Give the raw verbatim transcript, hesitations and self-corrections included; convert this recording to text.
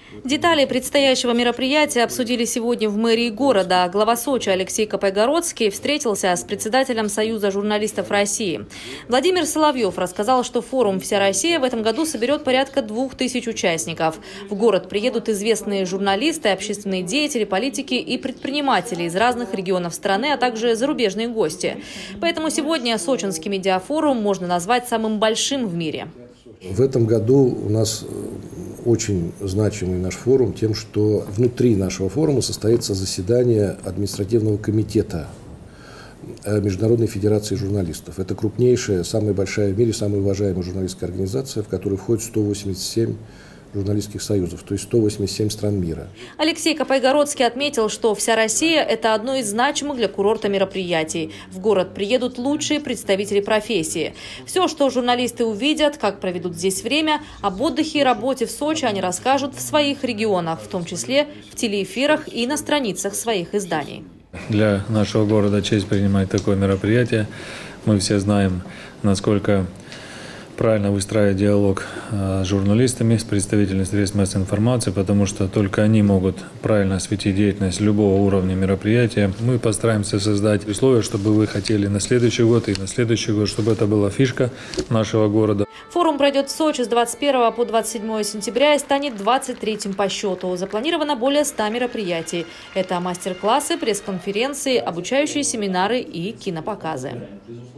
Детали предстоящего мероприятия обсудили сегодня в мэрии города. Глава Сочи Алексей Копайгородский встретился с председателем Союза журналистов России. Владимир Соловьев рассказал, что форум «Вся Россия» в этом году соберет порядка двух тысяч участников. В город приедут известные журналисты, общественные деятели, политики и предприниматели из разных регионов страны, а также зарубежные гости. Поэтому сегодня Сочинский медиафорум можно назвать самым большим в мире. В этом году у нас очень значимый наш форум тем, что внутри нашего форума состоится заседание административного комитета Международной федерации журналистов. Это крупнейшая, самая большая в мире, самая уважаемая журналистская организация, в которую входит сто восемьдесят семь журналистских союзов, то есть сто восемьдесят семь стран мира. Алексей Копайгородский отметил, что «Вся Россия» – это одно из значимых для курорта мероприятий. В город приедут лучшие представители профессии. Все, что журналисты увидят, как проведут здесь время, об отдыхе и работе в Сочи они расскажут в своих регионах, в том числе в телеэфирах и на страницах своих изданий. Для нашего города честь принимать такое мероприятие. Мы все знаем, насколько правильно выстраивать диалог с журналистами, с представителями средств массовой информации, потому что только они могут правильно осветить деятельность любого уровня мероприятия. Мы постараемся создать условия, чтобы вы хотели на следующий год и на следующий год, чтобы это была фишка нашего города. Форум пройдет в Сочи с двадцать первого по двадцать седьмое сентября и станет двадцать третьим по счету. Запланировано более ста мероприятий. Это мастер-классы, пресс-конференции, обучающие семинары и кинопоказы.